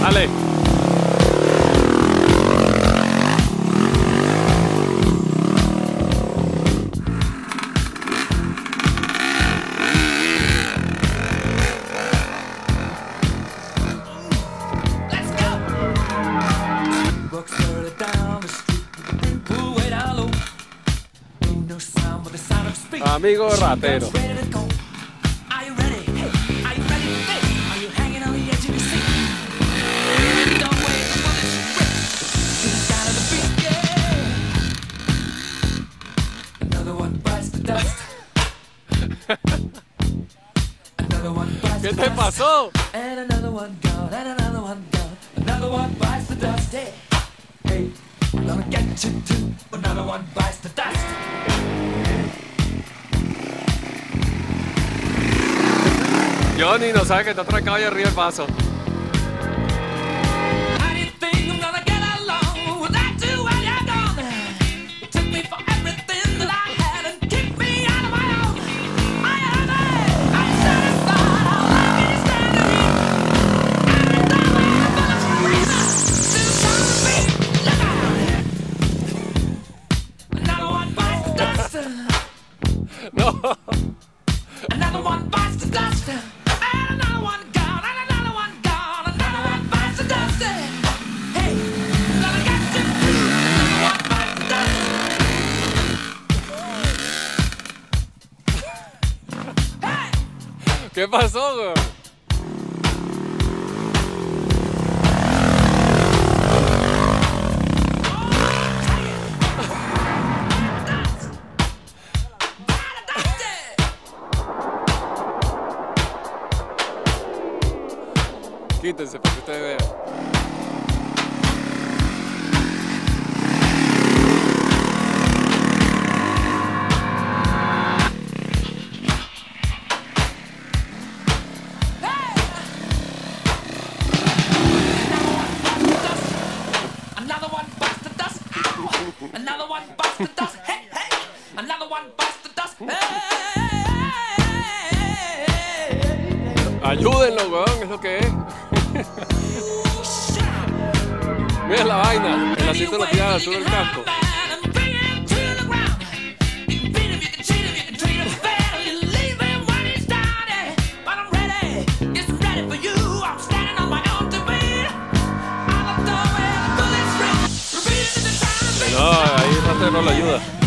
Dale. Amigo ratero. ¿Qué te pasó? Johnny no sabe que te ha atracado ahí arriba el vaso. No. ¿Qué pasó, güey? Quítense para que ustedes vean. Another one bites the dust. Hey, hey. Another one bites the dust. Ayúdenlo, weón, es lo que es. Mira la vaina, el asiento lo tiran al sur del casco. No, ahí Ratero no lo ayuda.